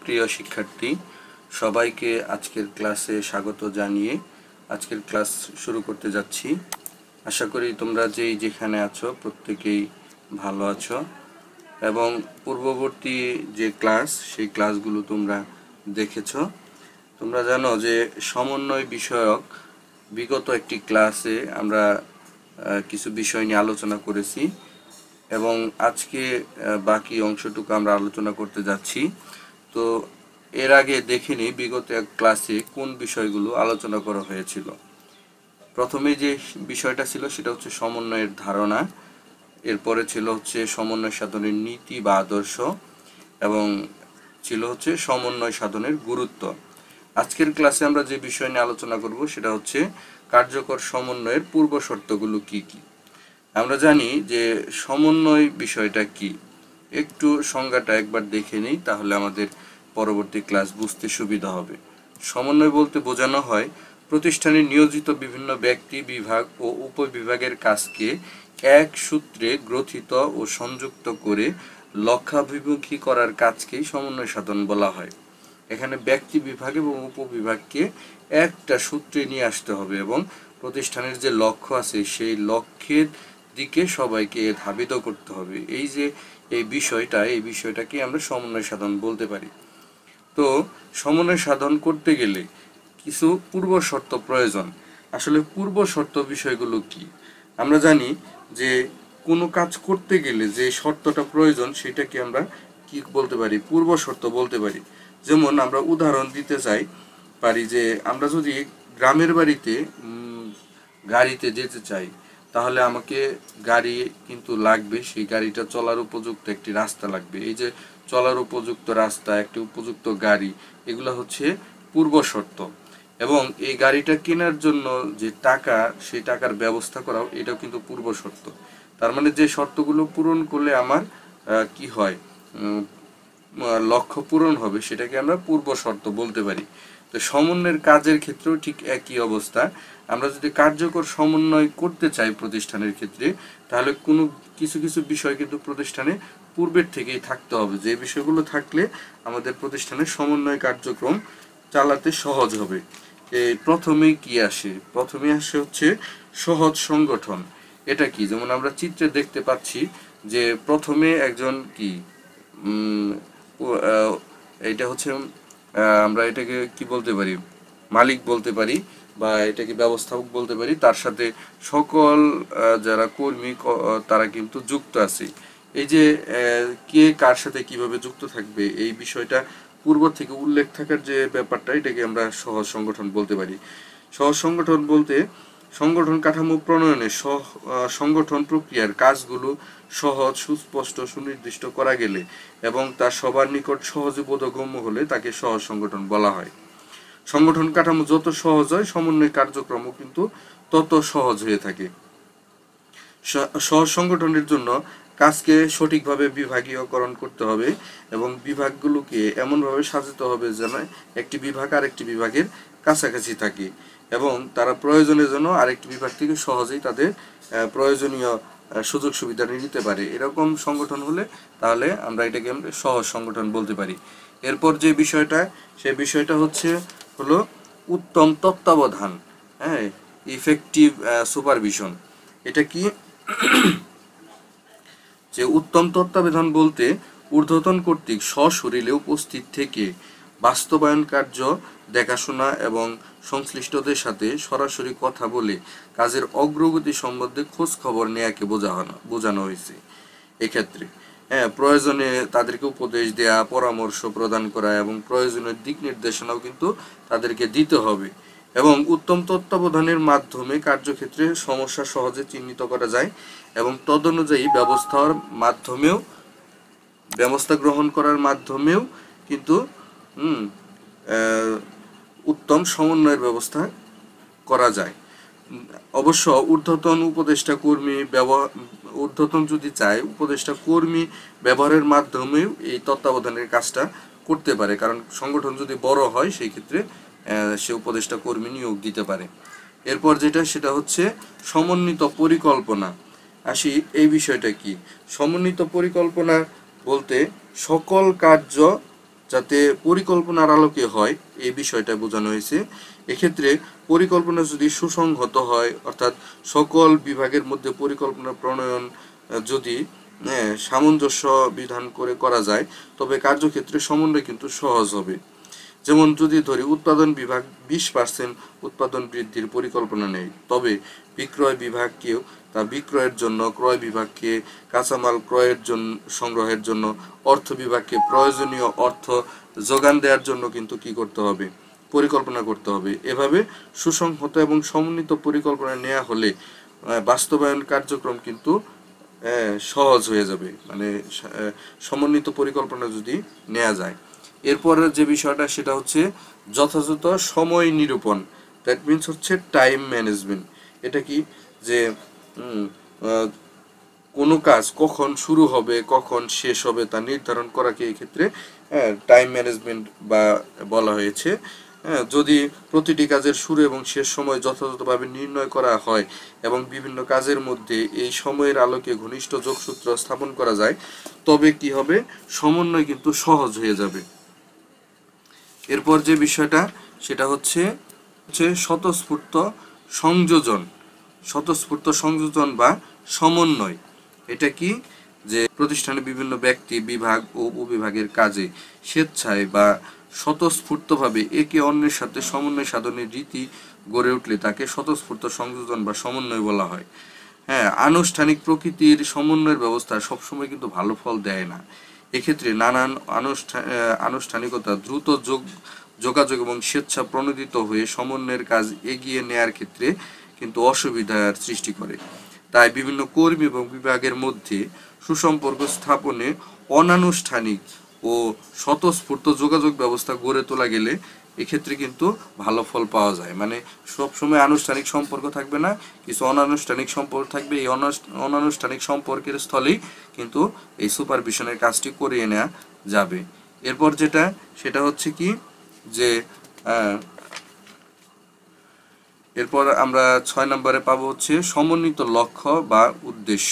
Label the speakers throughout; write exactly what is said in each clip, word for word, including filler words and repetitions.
Speaker 1: প্রিয় শিক্ষার্থী, সবাইকে আজকের ক্লাসে স্বাগত জানিয়ে আজকের ক্লাস শুরু করতে যাচ্ছি। আশা করি তোমরা যেই যেখানে আছো প্রত্যেকেই ভালো আছো এবং পূর্ববর্তী যে ক্লাস সেই ক্লাসগুলো তোমরা দেখেছো। তোমরা জানো যে সমন্বয় বিষয়ক বিগত একটি ক্লাসে আমরা কিছু বিষয় নিয়ে আলোচনা করেছি এবং আজকে বাকি অংশটুকু আমরা আলোচনা করতে যাচ্ছি। তো এর আগে দেখে নিই বিগত এক ক্লাসে কোন বিষয়গুলো আলোচনা করা হয়েছিল। প্রথমে যে বিষয়টা ছিল সেটা হচ্ছে সমন্বয়ের ধারণা, এরপরে ছিল হচ্ছে সমন্বয় সাধনের নীতি বা আদর্শ এবং ছিল হচ্ছে সমন্বয় সাধনের গুরুত্ব। আজকের ক্লাসে আমরা যে বিষয় নিয়ে আলোচনা করব সেটা হচ্ছে কার্যকর সমন্বয়ের পূর্ব শর্তগুলো কি কি। আমরা জানি যে সমন্বয় বিষয়টা কি, একটু সংজ্ঞাটা একবার দেখে নিই, তাহলে আমাদের পরবর্তী ক্লাস বুঝতে সুবিধা হবে। সমন্বয় বলতে বোঝানো হয় প্রতিষ্ঠানে নিয়োজিত বিভিন্ন ব্যক্তি, বিভাগ ও উপবিভাগের কাজকে এক সূত্রে গ্রথিত ও সংযুক্ত করে লক্ষ্যাভিমুখী করার কাজকেই সমন্বয় সাধন বলা হয়। এখানে ব্যক্তি, বিভাগ এবং উপবিভাগকে একটা সূত্রে নিয়ে আসতে হবে এবং প্রতিষ্ঠানের যে লক্ষ্য আছে সেই লক্ষ্যের দিকে সবাইকে ধাবিত করতে হবে। এই যে এই বিষয়টা এই বিষয়টাকে আমরা সমন্বয় সাধন বলতে পারি। তো সমন্বয় সাধন করতে গেলে কিছু পূর্ব শর্ত প্রয়োজন। আসলে পূর্ব শর্ত বিষয়গুলো কি? আমরা জানি যে কোনো কাজ করতে গেলে যে শর্তটা প্রয়োজন সেটাকে আমরা কি বলতে পারি? পূর্ব শর্ত বলতে পারি। যেমন আমরা উদাহরণ দিতে চাই পারি যে আমরা যদি গ্রামের বাড়িতে গাড়িতে যেতে চাই তাহলে আমাকে গাড়ি কিন্তু লাগবে, সেই গাড়িটা চলার উপযুক্ত একটি রাস্তা লাগবে। এই যে চলার উপযুক্ত রাস্তা, একটি উপযুক্ত গাড়ি, এগুলো হচ্ছে পূর্ব শর্ত। এবং এই গাড়িটা কেনার জন্য যে টাকা, সেই টাকার ব্যবস্থা করাও এটাও কিন্তু পূর্ব শর্ত। তার মানে যে শর্তগুলো পূরণ করলে আমার কি হয়, লক্ষ্য পূরণ হবে, সেটাকে আমরা পূর্ব শর্ত বলতে পারি। তো সমন্বয়ের কাজের ক্ষেত্রেও ঠিক একই অবস্থা। আমরা যদি কার্যকর সমন্বয় করতে চাই প্রতিষ্ঠানের ক্ষেত্রে, তাহলে কোনো কিছু কিছু বিষয় কিন্তু প্রতিষ্ঠানে পূর্বের থেকেই থাকতে হবে। যে বিষয়গুলো থাকলে আমাদের প্রতিষ্ঠানের সমন্বয় কার্যক্রম চালাতে সহজ হবে। প্রথমে কি আসে? প্রথমে আসে হচ্ছে সহজ সংগঠন। এটা কি? যেমন আমরা চিত্রে দেখতে পাচ্ছি যে প্রথমে একজন কি এটা হচ্ছে আমরা এটাকে কি বলতে পারি, মালিক বলতে পারি বা এটাকে ব্যবস্থাপক বলতে পারি। তার সাথে সকল যারা কর্মী তারা কিন্তু যুক্ত আছে। এই যে কে কার সাথে কিভাবে যুক্ত থাকবে এই বিষয়টা পূর্ব থেকে উল্লেখ থাকার যে ব্যাপারটা, এটাকে আমরা সহজ সংগঠন বলতে পারি। সহজ সংগঠন বলতে সংগঠন কাঠামো প্রণয়নে সংগঠন প্রক্রিয়ার কাজগুলো সহজ, সুস্পষ্ট, সুনির্দিষ্ট করা গেলে এবং তা সবার নিকট সহজে বোধগম্য হলে তাকে সহজ সংগঠন বলা হয়। সংগঠন কাঠামো যত সহজ হয় সমন্বয় কার্যক্রমও কিন্তু তত সহজ হয়ে থাকে। সহজ সংগঠনের জন্য কাজকে সঠিকভাবে বিভাগীয়করণ করতে হবে এবং বিভাগগুলোকে এমনভাবে সাজাতে হবে যেন একটি বিভাগ আরেকটি বিভাগের কাছাকাছি থাকে এবং তারা প্রয়োজনের জন্য আরেকটি বিভাগ থেকে সহজেই তাদের প্রয়োজনীয় সুযোগ সুবিধা নিতে পারে। এরকম সংগঠন হলে তাহলে আমরা এটাকে সহজ সংগঠন বলতে পারি। এরপর যে বিষয়টা, সে বিষয়টা হচ্ছে হলো উত্তম তত্ত্বাবধান, হ্যাঁ, ইফেক্টিভ সুপারভিশন। এটা কি? যে উত্তম তত্ত্বাবধান বলতে ঊর্ধ্বতন কর্তৃক সশরীরে উপস্থিত থেকে বাস্তবায়ন কার্য দেখাশোনা এবং সংশ্লিষ্টদের সাথে সরাসরি কথা বলে কাজের অগ্রগতি সম্বন্ধে খোঁজ খবর নেয়াকে বোঝানো বোঝানো হয়েছে। এক্ষেত্রে হ্যাঁ, প্রয়োজনে তাদেরকে উপদেশ দেয়া, পরামর্শ প্রদান করা এবং প্রয়োজনীয় দিক নির্দেশনাও কিন্তু তাদেরকে দিতে হবে। এবং উত্তম তত্ত্বাবধানের মাধ্যমে কার্যক্ষেত্রে সমস্যা সহজে চিহ্নিত করা যায় এবং তদনুযায়ী ব্যবস্থার মাধ্যমেও ব্যবস্থা গ্রহণ করার মাধ্যমেও কিন্তু হুম উত্তম সমন্বয়ের ব্যবস্থা করা যায়। অবশ্য ঊর্ধ্বতন উপদেষ্টা কর্মী ব্যবহার ঊর্ধ্বতন যদি চায়, উপদেষ্টা কর্মী ব্যবহারের মাধ্যমেও এই তত্ত্বাবধানের কাজটা করতে পারে, কারণ সংগঠন যদি বড় হয় সেই ক্ষেত্রে সে উপদেষ্টা কর্মী নিয়োগ দিতে পারে। এরপর যেটা সেটা হচ্ছে সমন্বিত পরিকল্পনা। আসি এই বিষয়টা কি? সমন্বিত পরিকল্পনা বলতে সকল কার্য যাতে পরিকল্পনার আলোকে হয় এই বিষয়টা বোঝানো হয়েছে। এক্ষেত্রে পরিকল্পনা যদি সুসংহত হয়, অর্থাৎ সকল বিভাগের মধ্যে পরিকল্পনা প্রণয়ন যদি হ্যাঁ সামঞ্জস্য বিধান করে করা যায়, তবে কার্যক্ষেত্রে সমন্বয় কিন্তু সহজ হবে। যেমন যদি ধরি উৎপাদন বিভাগ বিশ পার্সেন্ট উৎপাদন বৃদ্ধির পরিকল্পনা নেয়, তবে বিক্রয় বিভাগকেও তা বিক্রয়ের জন্য, ক্রয় বিভাগকে কাঁচামাল ক্রয়ের জন্য সংগ্রহের জন্য, অর্থ বিভাগকে প্রয়োজনীয় অর্থ যোগান দেওয়ার জন্য কিন্তু কি করতে হবে, পরিকল্পনা করতে হবে। এভাবে সুসংহত এবং সমন্বিত পরিকল্পনা নেওয়া হলে বাস্তবায়ন কার্যক্রম কিন্তু সহজ হয়ে যাবে, মানে সমন্বিত পরিকল্পনা যদি নেওয়া যায়। এরপরের যে বিষয়টা সেটা হচ্ছে যথাযথ সময় নিরূপণ, দ্যাট মিনস হচ্ছে টাইম ম্যানেজমেন্ট। এটা কি যে কোনো কাজ কখন শুরু হবে কখন শেষ হবে তা নির্ধারণ করাকে এই ক্ষেত্রে টাইম ম্যানেজমেন্ট বা বলা হয়েছে। যদি প্রতিটি কাজের শুরু এবং শেষ সময় যথাযথভাবে নির্ণয় করা হয় এবং বিভিন্ন কাজের মধ্যে এই সময়ের আলোকে ঘনিষ্ঠ যোগসূত্র স্থাপন করা যায়, তবে কি হবে, সমন্বয় কিন্তু সহজ হয়ে যাবে। এরপর যে বিষয়টা সেটা হচ্ছে হচ্ছে স্বতঃস্ফূর্ত সংযোজন, স্বতঃস্ফূর্ত সংযোজন বা সমন্বয়। এটা কি যে প্রতিষ্ঠানে বিভিন্ন ব্যক্তি, বিভাগ ও উপবিভাগের কাজে স্বেচ্ছায় বা স্বতঃস্ফূর্তভাবে একে অন্যের সাথে সমন্বয় সাধনের রীতি গড়ে উঠলে তাকে স্বতঃস্ফূর্ত সংযোজন বা সমন্বয় বলা হয়। হ্যাঁ, আনুষ্ঠানিক প্রকৃতির সমন্বয়ের ব্যবস্থা সবসময় কিন্তু ভালো ফল দেয় না। এক্ষেত্রে নানান আনুষ্ঠানিকতা দ্রুত যোগ যোগাযোগ এবং স্বেচ্ছা প্রণোদিত হয়ে সমন্বয়ের কাজ এগিয়ে নেয়ার ক্ষেত্রে কিন্তু অসুবিধার সৃষ্টি করে। তাই বিভিন্ন কর্মী এবং বিভাগের মধ্যে সুসম্পর্ক স্থাপনে অনানুষ্ঠানিক ও স্বতঃস্ফূর্ত যোগাযোগ ব্যবস্থা গড়ে তোলা গেলে এক্ষেত্রে কিন্তু ভালো ফল পাওয়া যায়। মানে সবসময় আনুষ্ঠানিক সম্পর্ক থাকবে না, কিছু অনানুষ্ঠানিক সম্পর্ক থাকবে। এই অনানুষ্ঠানিক সম্পর্কের স্থলেই কিন্তু এই সুপারভিশনের কাজটি করিয়ে নেওয়া যাবে। এরপর যেটা সেটা হচ্ছে কি যে এরপর আমরা ছয় নম্বরে পাবো হচ্ছে সমন্বিত লক্ষ্য বা উদ্দেশ্য।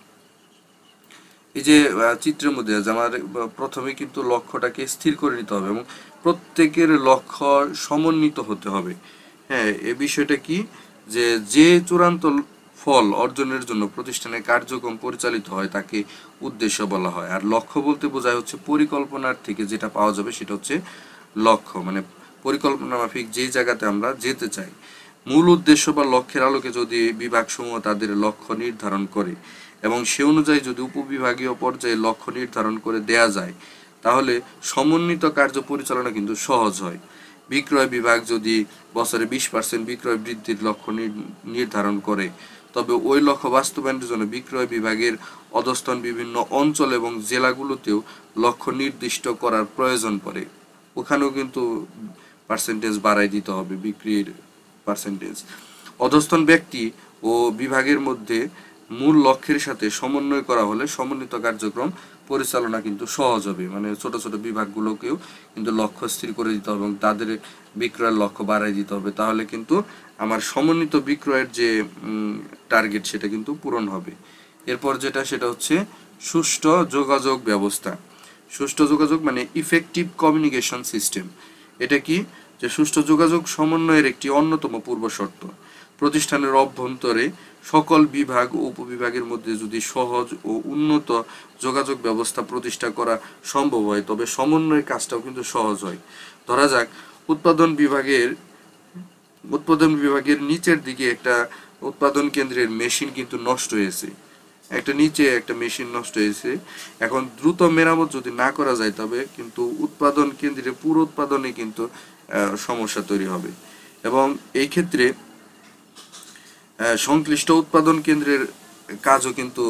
Speaker 1: এই যে চিত্রের মধ্যে আছে আমার প্রথমে কিন্তু লক্ষ্যটাকে স্থির করে নিতে হবে এবং প্রত্যেকের লক্ষ্য সমন্বিত হতে হবে। হ্যাঁ, এই বিষয়টা কি যে যে চূড়ান্ত ফল অর্জনের জন্য প্রতিষ্ঠানের কার্যক্রম পরিচালিত হয় তাকে উদ্দেশ্য বলা হয়। আর লক্ষ্য বলতে বোঝায় হচ্ছে পরিকল্পনার থেকে যেটা পাওয়া যাবে সেটা হচ্ছে লক্ষ্য, মানে পরিকল্পনা মাফিক যে জায়গাতে আমরা যেতে চাই। মূল উদ্দেশ্য বা লক্ষ্যের আলোকে যদি বিভাগসমূহ তাদের লক্ষ্য নির্ধারণ করে এবং সে অনুযায়ী যদি উপবিভাগীয় পর্যায়ে লক্ষ্য নির্ধারণ করে দেয়া যায়, তাহলে সমন্বিত কার্য পরিচালনা কিন্তু সহজ হয়। বিক্রয় বিভাগ যদি বছরে বিশ পার্সেন্ট বিক্রয় বৃদ্ধির লক্ষ্য নির্ধারণ করে, তবে ওই লক্ষ্য বাস্তবায়নের জন্য বিক্রয় বিভাগের অধস্তন বিভিন্ন অঞ্চল এবং জেলাগুলোতেও লক্ষ্য নির্দিষ্ট করার প্রয়োজন পড়ে। ওখানেও কিন্তু পার্সেন্টেজ বাড়াই দিতে হবে, বিক্রির পার্সেন্টেজ। অধস্তন ব্যক্তি ও বিভাগের মধ্যে মূল লক্ষ্যের সাথে সমন্বয় করা হলে সমন্বিত কার্যক্রম পরিচালনা কিন্তু সহজ হবে। মানে ছোট ছোট বিভাগগুলোকেও কিন্তু লক্ষ্য স্থির করে দিতে হবে এবং তাদের বিক্রয়ের লক্ষ্য বাড়াই দিতে হবে, তাহলে কিন্তু আমার সমন্বিত বিক্রয়ের যে টার্গেট সেটা কিন্তু পূরণ হবে। এরপর যেটা সেটা হচ্ছে সুষ্ঠু যোগাযোগ ব্যবস্থা। সুষ্ঠু যোগাযোগ মানে ইফেক্টিভ কমিউনিকেশন সিস্টেম। এটা কি যে সুষ্ঠু যোগাযোগ সমন্বয়ের একটি অন্যতম পূর্ব শর্ত। প্রতিষ্ঠানের অভ্যন্তরে সকল বিভাগ ও উপবিভাগের মধ্যে যদি সহজ ও উন্নত যোগাযোগ ব্যবস্থা প্রতিষ্ঠা করা সম্ভব হয়, তবে সমন্বয়ের কাজটাও কিন্তু সহজ হয়। ধরা যাক উৎপাদন বিভাগের উৎপাদন বিভাগের নিচের দিকে একটা উৎপাদন কেন্দ্রের মেশিন কিন্তু নষ্ট হয়েছে, একটা নিচে একটা মেশিন নষ্ট হয়েছে। এখন দ্রুত মেরামত যদি না করা যায়, তবে কিন্তু উৎপাদন কেন্দ্রে পুরো উৎপাদনে কিন্তু সমস্যা তৈরি হবে এবং এই ক্ষেত্রে সংশ্লিষ্ট উৎপাদন কেন্দ্রের কাজও কিন্তু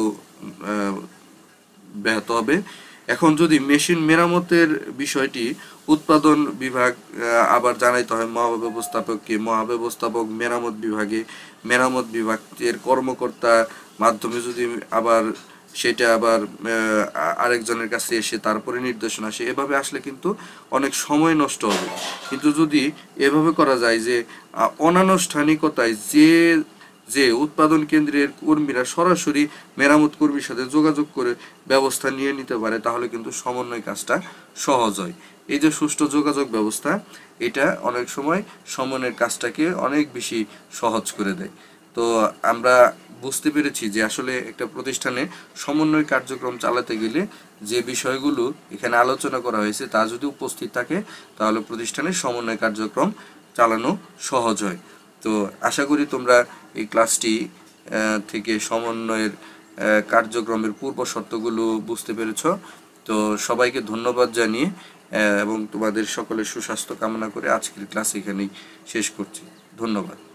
Speaker 1: ব্যাহত হবে। এখন যদি মেশিন মেরামতের বিষয়টি উৎপাদন বিভাগ আবার জানাইতে হয় মহাব্যবস্থাপককে, মহাব্যবস্থাপক মেরামত বিভাগে, মেরামত বিভাগের কর্মকর্তা মাধ্যমে যদি আবার সেটা আবার আরেকজনের কাছে এসে তারপরে নির্দেশনা আসে, এভাবে আসলে কিন্তু অনেক সময় নষ্ট হবে। কিন্তু যদি এভাবে করা যায় যে অনানুষ্ঠানিকতায় যে যে উৎপাদন কেন্দ্রের কর্মীরা সরাসরি মেরামত কর্মীর সাথে যোগাযোগ করে ব্যবস্থা নিয়ে নিতে পারে, তাহলে কিন্তু সমন্বয় কাজটা সহজ হয়। এই যে সুষ্ঠু যোগাযোগ ব্যবস্থা, এটা অনেক সময় সমন্বয়ের কাজটাকে অনেক বেশি সহজ করে দেয়। তো আমরা বুঝতে পেরেছি যে আসলে একটা প্রতিষ্ঠানে সমন্বয় কার্যক্রম চালাতে গেলে যে বিষয়গুলো এখানে আলোচনা করা হয়েছে তা যদি উপস্থিত থাকে, তাহলে প্রতিষ্ঠানের সমন্বয় কার্যক্রম চালানো সহজ হয়। তো আশা করি তোমরা এই ক্লাসটি থেকে সমন্বয়ের কার্যক্রমের পূর্ব শর্তগুলো বুঝতে পেরেছ। তো সবাইকে ধন্যবাদ জানিয়ে এবং তোমাদের সকলের সুস্বাস্থ্য কামনা করে আজকের ক্লাস এখানেই শেষ করছি। ধন্যবাদ।